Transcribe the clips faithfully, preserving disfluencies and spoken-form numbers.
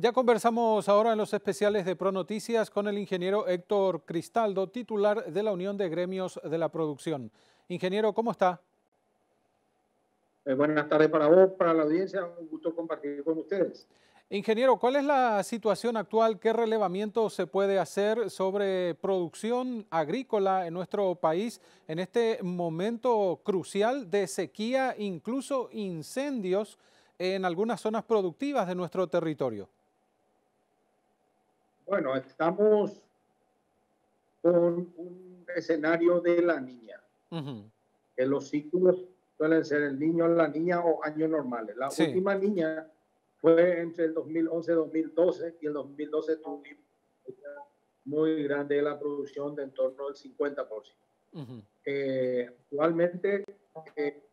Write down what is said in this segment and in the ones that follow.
Ya conversamos ahora en los especiales de ProNoticias con el ingeniero Héctor Cristaldo, titular de la Unión de Gremios de la Producción. Ingeniero, ¿cómo está? Eh, buenas tardes para vos, para la audiencia, un gusto compartir con ustedes. Ingeniero, ¿cuál es la situación actual? ¿Qué relevamiento se puede hacer sobre producción agrícola en nuestro país en este momento crucial de sequía, incluso incendios en algunas zonas productivas de nuestro territorio? Bueno, estamos con un escenario de la niña, Ujú. que los ciclos suelen ser el niño, la niña o años normales. La Sí. última niña fue entre el dos mil once y dos mil doce, y el dos mil doce tuvimos muy grande la producción de en torno al cincuenta por ciento. Ujú. Eh, actualmente eh,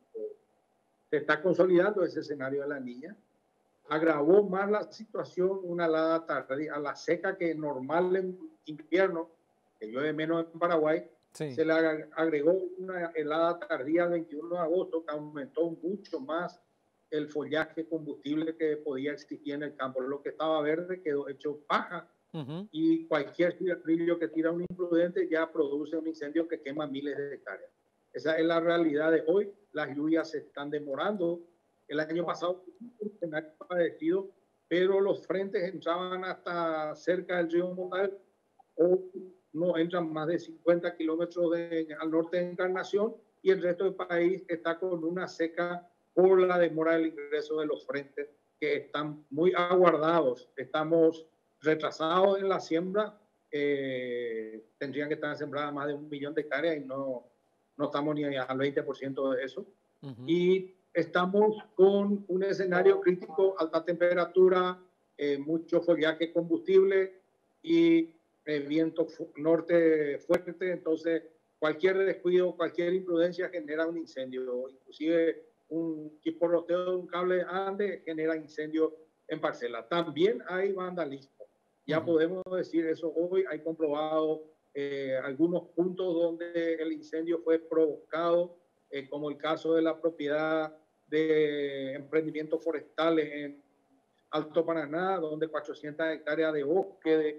se está consolidando ese escenario de la niña. Agravó más la situación una helada tardía, a la seca que normal en invierno, que llueve menos en Paraguay, Sí. se le agregó una helada tardía el veintiuno de agosto que aumentó mucho más el follaje combustible que podía existir en el campo. Lo que estaba verde quedó hecho paja, Ujú. y cualquier cigarrillo que tira un imprudente ya produce un incendio que quema miles de hectáreas. Esa es la realidad de hoy. Las lluvias se están demorando. El año pasado un escenario parecido, pero los frentes entraban hasta cerca del río Montal, o no entran más de cincuenta kilómetros de, al norte de Encarnación, y el resto del país está con una seca por la demora del ingreso de los frentes, que están muy aguardados. Estamos retrasados en la siembra. Eh, tendrían que estar sembradas más de un millón de hectáreas y no, no estamos ni al veinte por ciento de eso. Ujú. Y estamos con un escenario crítico: alta temperatura, eh, mucho follaje combustible y eh, viento norte fuerte. Entonces, cualquier descuido, cualquier imprudencia genera un incendio. Inclusive un chisporroteo de un cable ande genera incendio en parcela. También hay vandalismo. Ya Ujú. podemos decir eso hoy. Hay comprobado eh, algunos puntos donde el incendio fue provocado, eh, como el caso de la propiedad de emprendimientos forestales en Alto Paraná, donde cuatrocientas hectáreas de bosque de,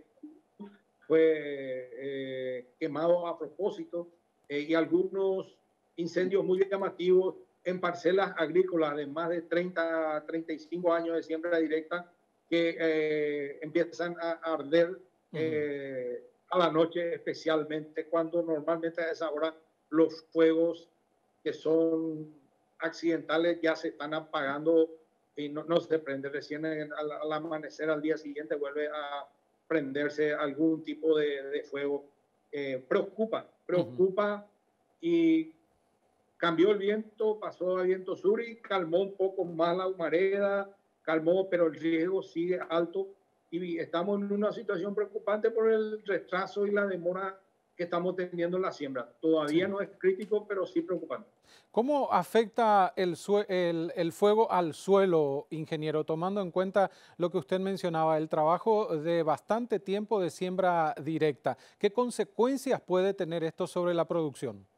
fue eh, quemado a propósito, eh, y algunos incendios muy llamativos en parcelas agrícolas de más de treinta, treinta y cinco años de siembra directa, que eh, empiezan a arder Ujú. eh, a la noche, especialmente cuando normalmente a esa hora los fuegos que son accidentales ya se están apagando y no, no se prende. Recién al, al amanecer al día siguiente vuelve a prenderse algún tipo de, de fuego. Eh, preocupa, Ujú. preocupa. Y cambió el viento, pasó a viento sur y calmó un poco más la humareda, calmó, pero el riesgo sigue alto, y estamos en una situación preocupante por el retraso y la demora que estamos teniendo en la siembra. Todavía Sí. no es crítico, pero sí preocupante. ¿Cómo afecta el, sue- el- el fuego al suelo, ingeniero, tomando en cuenta lo que usted mencionaba, el trabajo de bastante tiempo de siembra directa? ¿Qué consecuencias puede tener esto sobre la producción?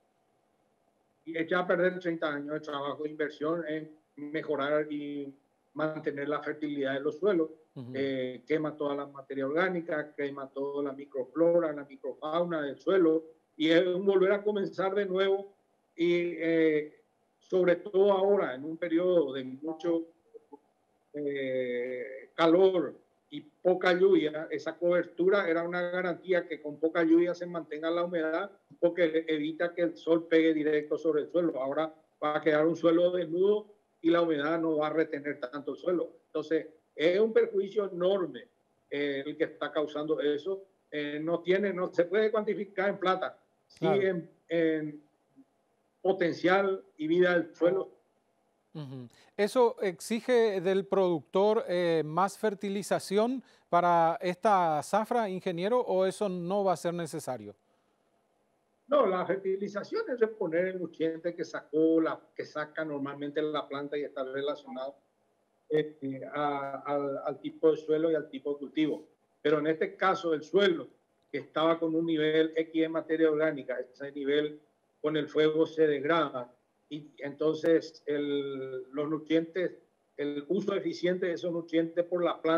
Y echa a perder treinta años de trabajo e inversión en mejorar y mantener la fertilidad de los suelos. Ujú. Eh, quema toda la materia orgánica, quema toda la microflora, la microfauna del suelo, y es un volver a comenzar de nuevo. Y eh, sobre todo ahora, en un periodo de mucho eh, calor y poca lluvia, esa cobertura era una garantía, que con poca lluvia se mantenga la humedad, porque evita que el sol pegue directo sobre el suelo. Ahora va a quedar un suelo desnudo y la humedad no va a retener tanto el suelo. Entonces, es un perjuicio enorme eh, el que está causando eso. Eh, no tiene, no se puede cuantificar en plata, sí Claro. en, en potencial y vida del suelo. Ujú. ¿Eso exige del productor eh, más fertilización para esta zafra, ingeniero, o eso no va a ser necesario? No, la fertilización es reponer el nutriente que sacó, la, que saca normalmente la planta, y está relacionado eh, a, al, al tipo de suelo y al tipo de cultivo. Pero en este caso, el suelo, que estaba con un nivel X de materia orgánica, ese nivel con el fuego se degrada, y entonces el, los nutrientes, el uso eficiente de esos nutrientes por la planta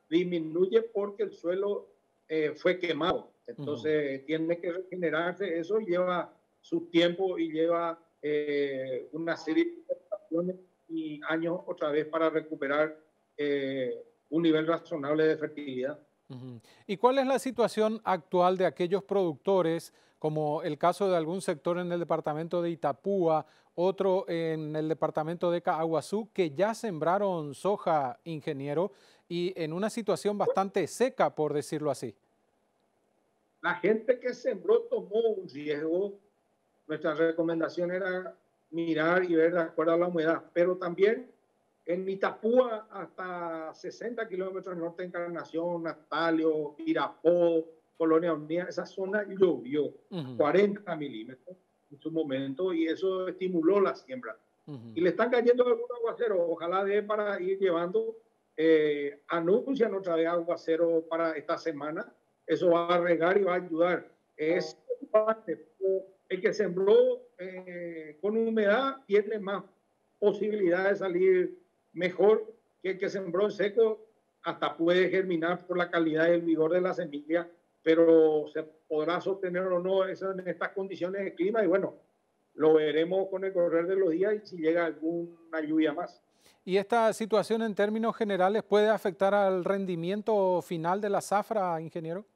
disminuye porque el suelo eh, fue quemado. Entonces uh-huh. tiene que regenerarse. Eso lleva su tiempo y lleva eh, una serie de estaciones y años otra vez para recuperar eh, un nivel razonable de fertilidad. Uh-huh. ¿Y cuál es la situación actual de aquellos productores, como el caso de algún sector en el departamento de Itapúa, otro en el departamento de Caaguazú, que ya sembraron soja, ingeniero, y en una situación bastante seca, por decirlo así? La gente que sembró tomó un riesgo. Nuestra recomendación era mirar y ver de acuerdo a la humedad, pero también en Itapúa hasta sesenta kilómetros norte de Encarnación, Natalio, Irapó, Colonia Unida, esa zona llovió uh-huh. cuarenta milímetros en su momento y eso estimuló la siembra. Uh-huh. Y le están cayendo algunos aguaceros, ojalá de para ir llevando, eh, anuncian otra vez aguacero para esta semana, eso va a regar y va a ayudar. Es parte, el que sembró eh, con humedad tiene más posibilidad de salir mejor que el que sembró en seco, hasta puede germinar por la calidad y el vigor de la semilla, pero se podrá sostener o no eso en estas condiciones de clima y bueno, lo veremos con el correr de los días y si llega alguna lluvia más. ¿Y esta situación en términos generales puede afectar al rendimiento final de la zafra, ingeniero?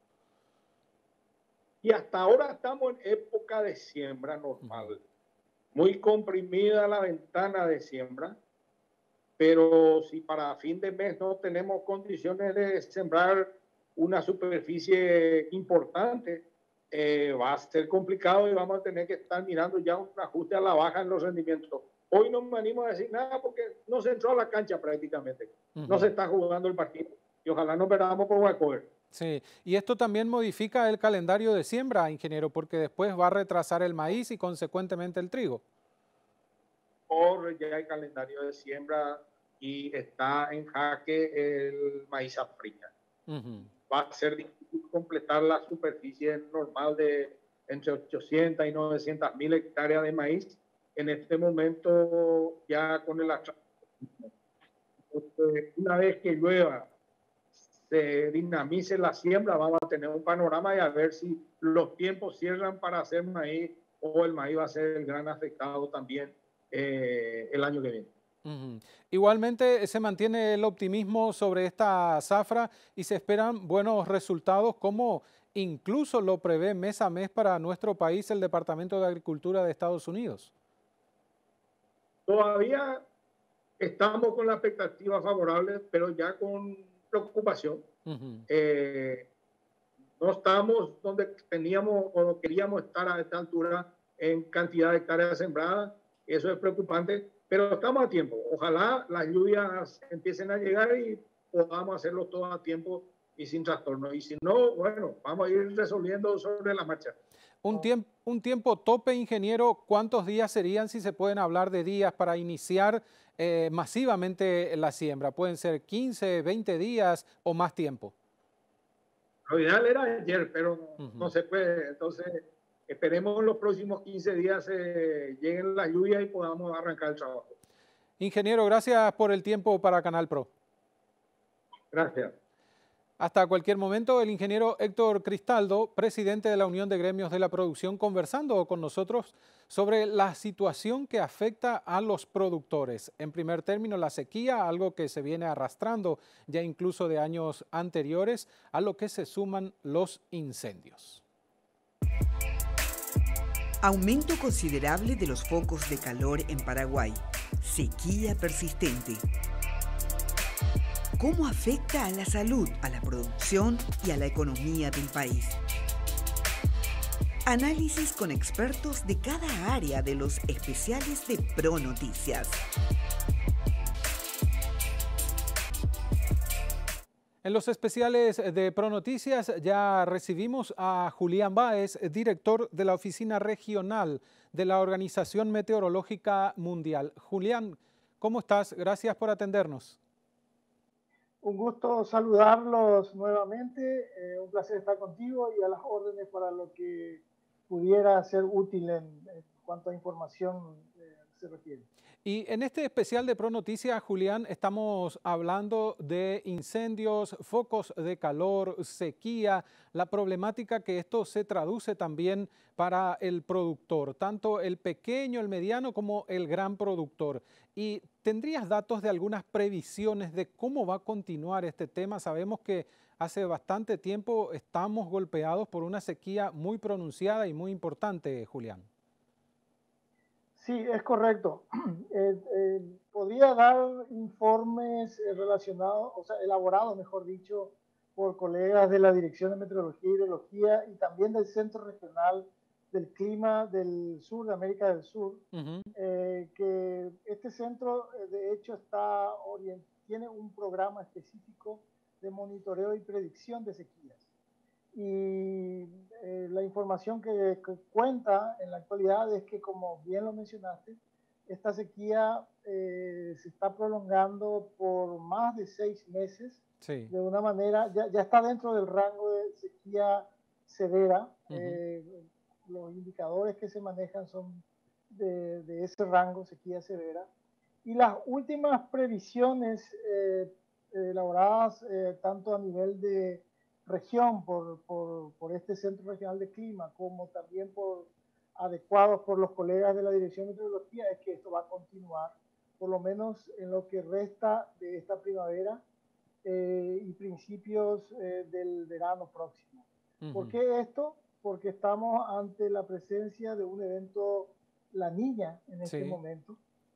Y hasta ahora estamos en época de siembra normal, muy comprimida la ventana de siembra, pero si para fin de mes no tenemos condiciones de sembrar una superficie importante, eh, va a ser complicado y vamos a tener que estar mirando ya un ajuste a la baja en los rendimientos. Hoy no me animo a decir nada porque no se entró a la cancha prácticamente, uh-huh. no se está jugando el partido y ojalá nos veamos por Vancouver. Sí, y esto también modifica el calendario de siembra, ingeniero, porque después va a retrasar el maíz y consecuentemente el trigo. Corre ya el calendario de siembra y está en jaque el maíz africano. Uh-huh. Va a ser difícil completar la superficie normal de entre ochocientas y novecientas mil hectáreas de maíz. En este momento ya con el atraso. Una vez que llueva, se dinamice la siembra, vamos a tener un panorama y a ver si los tiempos cierran para hacer maíz o el maíz va a ser el gran afectado también eh, el año que viene. Uh-huh. Igualmente se mantiene el optimismo sobre esta zafra y se esperan buenos resultados, como incluso lo prevé mes a mes para nuestro país el Departamento de Agricultura de Estados Unidos. Todavía estamos con la expectativa favorable, pero ya con preocupación. Uh-huh. eh, no estamos donde teníamos o queríamos estar a esta altura en cantidad de hectáreas sembradas. Eso es preocupante, pero estamos a tiempo. Ojalá las lluvias empiecen a llegar y podamos hacerlo todo a tiempo y sin trastorno. Y si no, bueno, vamos a ir resolviendo sobre la marcha. Un tiempo, un tiempo tope, ingeniero, ¿cuántos días serían, si se pueden hablar de días, para iniciar eh, masivamente la siembra? ¿Pueden ser quince, veinte días o más tiempo? Lo ideal era ayer, pero uh-huh. no se puede. Entonces, esperemos en los próximos quince días eh, lleguen las lluvias y podamos arrancar el trabajo. Ingeniero, gracias por el tiempo para Canal Pro. Gracias. Hasta cualquier momento, el ingeniero Héctor Cristaldo, presidente de la Unión de Gremios de la Producción, conversando con nosotros sobre la situación que afecta a los productores. En primer término, la sequía, algo que se viene arrastrando ya incluso de años anteriores, a lo que se suman los incendios. Aumento considerable de los focos de calor en Paraguay. Sequía persistente. ¿Cómo afecta a la salud, a la producción y a la economía del país? Análisis con expertos de cada área de los especiales de ProNoticias. En los especiales de ProNoticias ya recibimos a Julián Báez, director de la Oficina Regional de la Organización Meteorológica Mundial. Julián, ¿cómo estás? Gracias por atendernos. Un gusto saludarlos nuevamente, eh, un placer estar contigo y a las órdenes para lo que pudiera ser útil en, en cuanto a información eh, se refiere. Y en este especial de Pro Noticias, Julián, estamos hablando de incendios, focos de calor, sequía, la problemática que esto se traduce también para el productor, tanto el pequeño, el mediano como el gran productor. ¿Y tendrías datos de algunas previsiones de cómo va a continuar este tema? Sabemos que hace bastante tiempo estamos golpeados por una sequía muy pronunciada y muy importante, Julián. Sí, es correcto. Eh, eh, podría dar informes eh, relacionados, o sea, elaborados, mejor dicho, por colegas de la Dirección de Meteorología y Hidrología y también del Centro Regional del Clima del Sur, de América del Sur, Uh-huh. eh, que este centro, eh, de hecho, está orient- tiene un programa específico de monitoreo y predicción de sequías. Y eh, la información que, que cuenta en la actualidad es que, como bien lo mencionaste, esta sequía eh, se está prolongando por más de seis meses, sí. de una manera, ya, ya está dentro del rango de sequía severa. Uh-huh. eh, los indicadores que se manejan son de, de ese rango, sequía severa. Y las últimas previsiones eh, elaboradas eh, tanto a nivel de región por, por, por este Centro Regional de Clima, como también por adecuados por los colegas de la Dirección de Meteorología, es que esto va a continuar, por lo menos en lo que resta de esta primavera eh, y principios eh, del verano próximo. Uh-huh. ¿Por qué esto? Porque estamos ante la presencia de un evento La Niña en este sí. momento,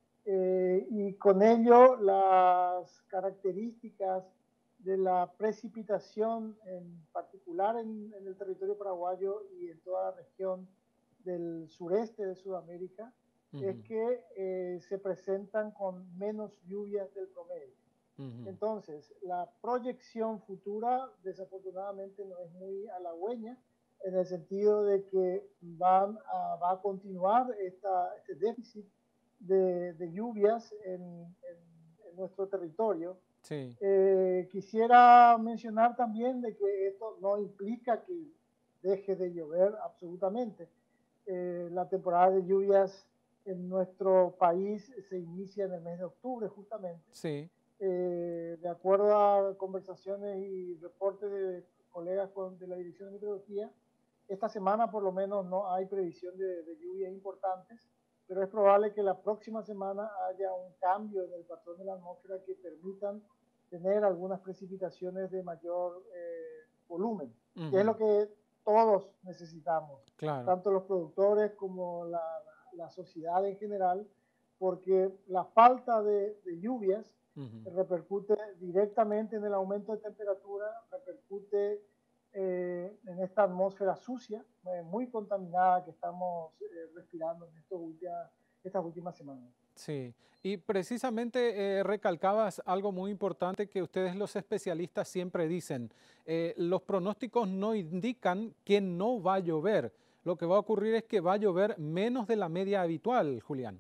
eh, y con ello las características de la precipitación, en particular en, en el territorio paraguayo y en toda la región del sureste de Sudamérica, uh-huh. es que eh, se presentan con menos lluvias del promedio. Uh-huh. Entonces, la proyección futura desafortunadamente no es muy halagüeña, en el sentido de que van a, va a continuar esta, este déficit de, de lluvias en, en, en nuestro territorio. Sí. Eh, quisiera mencionar también de que esto no implica que deje de llover absolutamente. Eh, la temporada de lluvias en nuestro país se inicia en el mes de octubre justamente. Sí. Eh, de acuerdo a conversaciones y reportes de colegas con, de la Dirección de Meteorología, esta semana por lo menos no hay previsión de, de lluvias importantes, pero es probable que la próxima semana haya un cambio en el patrón de la atmósfera que permitan tener algunas precipitaciones de mayor eh, volumen, uh-huh. que es lo que todos necesitamos, claro. tanto los productores como la, la, la sociedad en general, porque la falta de, de lluvias uh-huh. repercute directamente en el aumento de temperatura, repercute eh, en esta atmósfera sucia, eh, muy contaminada que estamos eh, respirando en estos últimas, estas últimas semanas. Sí, y precisamente eh, recalcabas algo muy importante que ustedes los especialistas siempre dicen. Eh, los pronósticos no indican que no va a llover. Lo que va a ocurrir es que va a llover menos de la media habitual, Julián.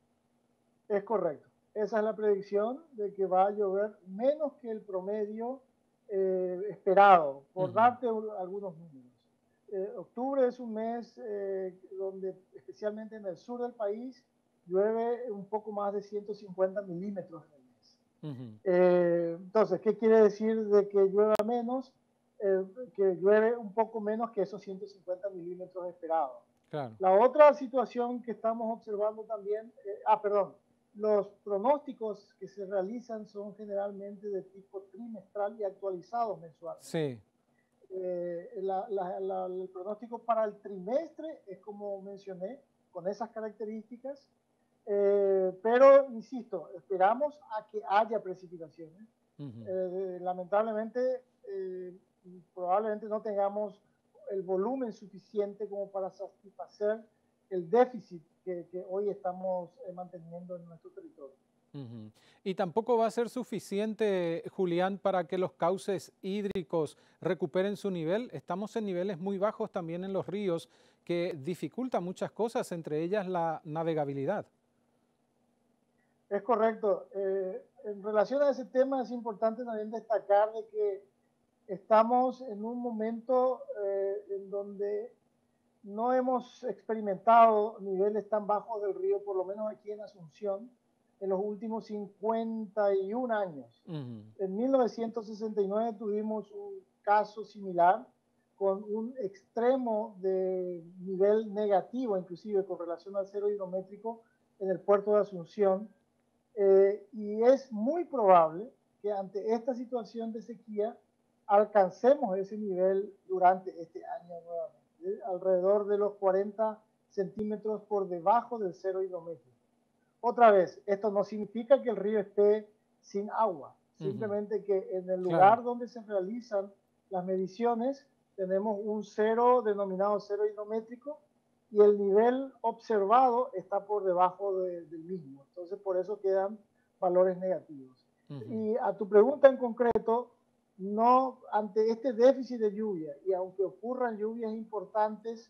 Es correcto. Esa es la predicción de que va a llover menos que el promedio eh, esperado, por uh-huh. darte un, algunos números. Eh, octubre es un mes eh, donde, especialmente en el sur del país, llueve un poco más de ciento cincuenta milímetros en el mes. Uh-huh. eh, entonces, ¿qué quiere decir de que llueva menos? Eh, que llueve un poco menos que esos ciento cincuenta milímetros esperados. Claro. La otra situación que estamos observando también, eh, ah, perdón, los pronósticos que se realizan son generalmente de tipo trimestral y actualizados mensualmente. Sí. Eh, la, la, la, el pronóstico para el trimestre es como mencioné, con esas características, eh, pero insisto, esperamos a que haya precipitaciones. Uh-huh. eh, lamentablemente, eh, probablemente no tengamos el volumen suficiente como para satisfacer el déficit que, que hoy estamos eh, manteniendo en nuestro territorio. Uh-huh. Y tampoco va a ser suficiente, Julián, para que los cauces hídricos recuperen su nivel. Estamos en niveles muy bajos también en los ríos que dificultan muchas cosas, entre ellas la navegabilidad. Es correcto. Eh, en relación a ese tema es importante también destacar de que estamos en un momento eh, en donde no hemos experimentado niveles tan bajos del río, por lo menos aquí en Asunción, en los últimos cincuenta y un años. Uh-huh. En mil novecientos sesenta y nueve tuvimos un caso similar con un extremo de nivel negativo, inclusive con relación al cero hidrométrico en el puerto de Asunción. Eh, y es muy probable que ante esta situación de sequía alcancemos ese nivel durante este año nuevamente, ¿eh? Alrededor de los cuarenta centímetros por debajo del cero hidrométrico. Otra vez, esto no significa que el río esté sin agua, uh-huh. Simplemente que en el lugar claro. donde se realizan las mediciones tenemos un cero denominado cero hidrométrico y el nivel observado está por debajo de, del mismo. Entonces, por eso quedan valores negativos. Uh-huh. Y a tu pregunta en concreto, no, ante este déficit de lluvia, y aunque ocurran lluvias importantes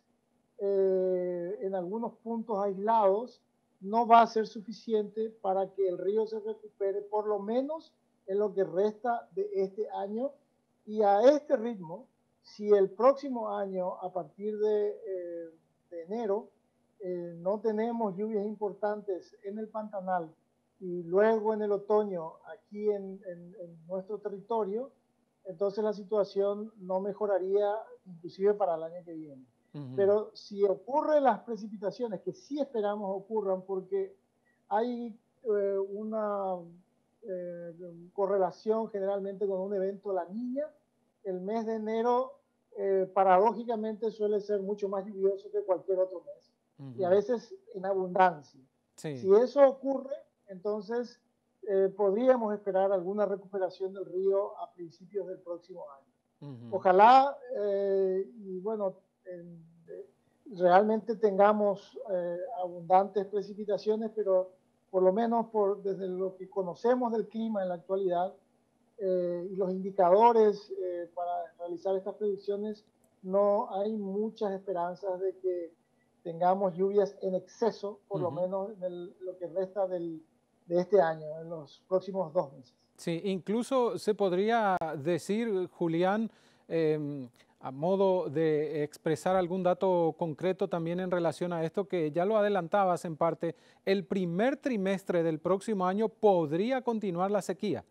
eh, en algunos puntos aislados, no va a ser suficiente para que el río se recupere, por lo menos en lo que resta de este año. Y a este ritmo, si el próximo año, a partir de, eh, de enero, eh, no tenemos lluvias importantes en el Pantanal y luego en el otoño aquí en, en, en nuestro territorio, entonces la situación no mejoraría inclusive para el año que viene. Uh-huh. Pero si ocurren las precipitaciones, que sí esperamos ocurran, porque hay eh, una eh, correlación generalmente con un evento La Niña, el mes de enero eh, paradójicamente suele ser mucho más lluvioso que cualquier otro mes, uh-huh. y a veces en abundancia. Sí. Si eso ocurre, entonces eh, podríamos esperar alguna recuperación del río a principios del próximo año. Uh-huh. Ojalá, eh, y bueno, en, eh, realmente tengamos eh, abundantes precipitaciones, pero por lo menos por, desde lo que conocemos del clima en la actualidad eh, y los indicadores eh, para realizar estas predicciones, no hay muchas esperanzas de que tengamos lluvias en exceso, por uh-huh. lo menos en el, lo que resta del, de este año, en los próximos dos meses. Sí, incluso se podría decir, Julián, eh, a modo de expresar algún dato concreto también en relación a esto, que ya lo adelantabas en parte, el primer trimestre del próximo año podría continuar la sequía.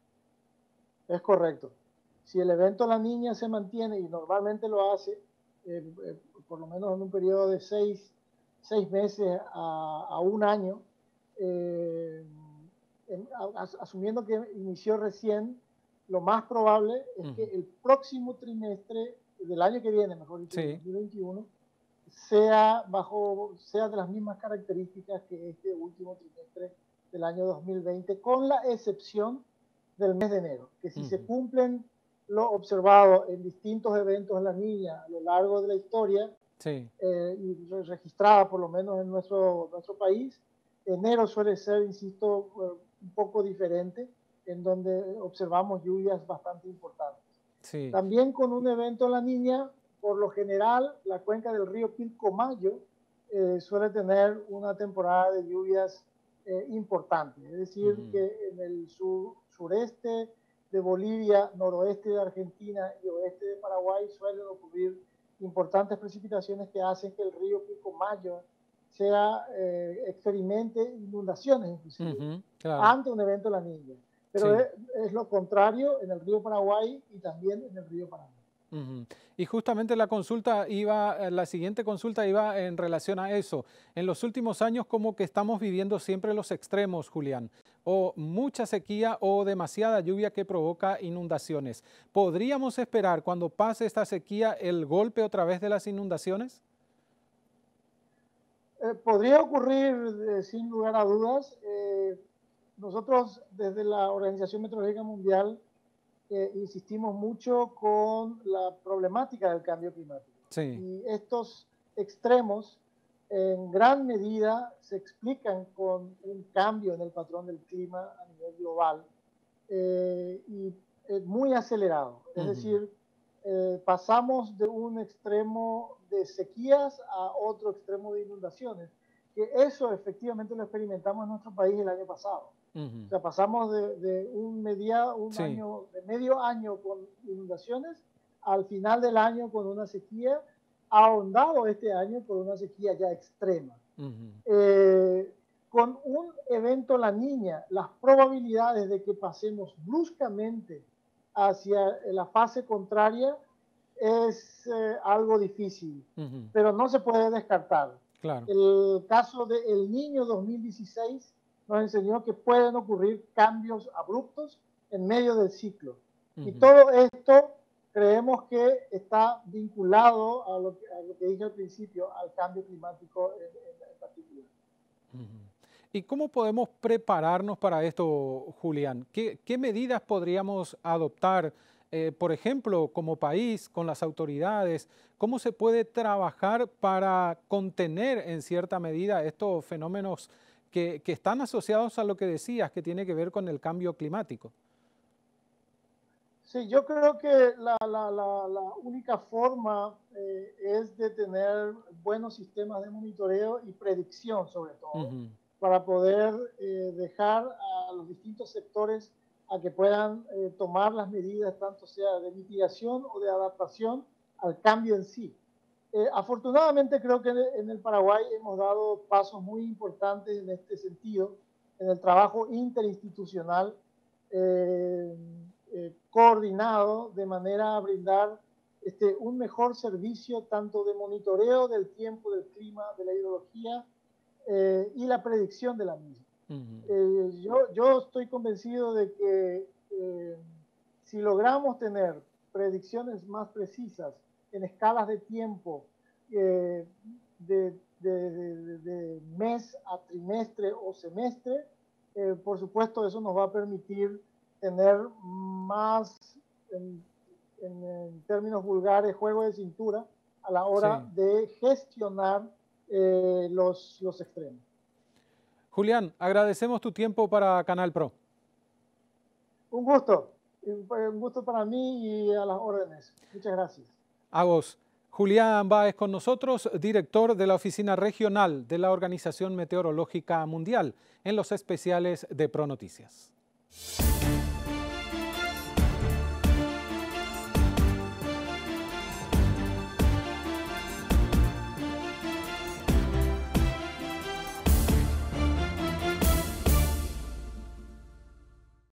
Es correcto. Si el evento La Niña se mantiene, y normalmente lo hace, eh, eh, por lo menos en un periodo de seis, seis meses a, a un año, eh, en, a, asumiendo que inició recién, lo más probable es uh-huh. que el próximo trimestre del año que viene, mejor dicho, sí. dos mil veintiuno, sea, bajo, sea de las mismas características que este último trimestre del año dos mil veinte, con la excepción del mes de enero, que si uh-huh. se cumplen lo observado en distintos eventos en La Niña a lo largo de la historia, sí. eh, y registrada por lo menos en nuestro, nuestro país, enero suele ser, insisto, un poco diferente, en donde observamos lluvias bastante importantes. Sí. También con un evento en La Niña, por lo general, la cuenca del río Pilcomayo eh, suele tener una temporada de lluvias eh, importante, es decir, uh-huh. que en el sur, sureste de Bolivia, noroeste de Argentina y oeste de Paraguay suelen ocurrir importantes precipitaciones que hacen que el río Pilcomayo sea, eh, experimente inundaciones inclusive, uh-huh, claro. ante un evento La Niña. Pero sí. es, es lo contrario en el río Paraguay y también en el río Paraná. Uh-huh. Y justamente la consulta iba, la siguiente consulta iba en relación a eso. En los últimos años como que estamos viviendo siempre los extremos, Julián, o mucha sequía o demasiada lluvia que provoca inundaciones. ¿Podríamos esperar cuando pase esta sequía el golpe otra vez de las inundaciones? Eh, podría ocurrir eh, sin lugar a dudas. Eh, nosotros desde la Organización Meteorológica Mundial Eh, insistimos mucho con la problemática del cambio climático. Sí. Y estos extremos en gran medida se explican con un cambio en el patrón del clima a nivel global eh, y eh, muy acelerado. Es uh-huh. decir, eh, pasamos de un extremo de sequías a otro extremo de inundaciones, que eso efectivamente lo experimentamos en nuestro país el año pasado. Uh-huh. O sea, pasamos de, de un, media, un sí. año, de medio año con inundaciones al final del año con una sequía ahondado este año por una sequía ya extrema. Uh-huh. eh, con un evento La Niña, las probabilidades de que pasemos bruscamente hacia la fase contraria es eh, algo difícil, uh-huh. pero no se puede descartar. Claro. El caso del Niño dos mil dieciséis nos enseñó que pueden ocurrir cambios abruptos en medio del ciclo. Uh-huh. Y todo esto creemos que está vinculado a lo que, a lo que dije al principio, al cambio climático en, en, en particular. Uh-huh. ¿Y cómo podemos prepararnos para esto, Julián? ¿Qué, qué medidas podríamos adoptar, eh, por ejemplo, como país, con las autoridades? ¿Cómo se puede trabajar para contener en cierta medida estos fenómenos que, que están asociados a lo que decías, que tiene que ver con el cambio climático? Sí, yo creo que la, la, la, la única forma eh, es de tener buenos sistemas de monitoreo y predicción, sobre todo, uh-huh. para poder eh, dejar a los distintos sectores a que puedan eh, tomar las medidas, tanto sea de mitigación o de adaptación al cambio en sí. Eh, afortunadamente creo que en el Paraguay hemos dado pasos muy importantes en este sentido, en el trabajo interinstitucional, eh, Eh, coordinado de manera a brindar este, un mejor servicio tanto de monitoreo del tiempo, del clima, de la hidrología eh, y la predicción de la misma. Uh-huh. eh, yo, yo estoy convencido de que eh, si logramos tener predicciones más precisas en escalas de tiempo eh, de, de, de, de mes a trimestre o semestre, eh, por supuesto eso nos va a permitir tener más, en, en, en términos vulgares, juego de cintura a la hora sí. de gestionar eh, los, los extremos. Julián, agradecemos tu tiempo para Canal Pro. Un gusto, un gusto para mí y a las órdenes. Muchas gracias. A vos. Julián Báez con nosotros, director de la Oficina Regional de la Organización Meteorológica Mundial, en los especiales de ProNoticias.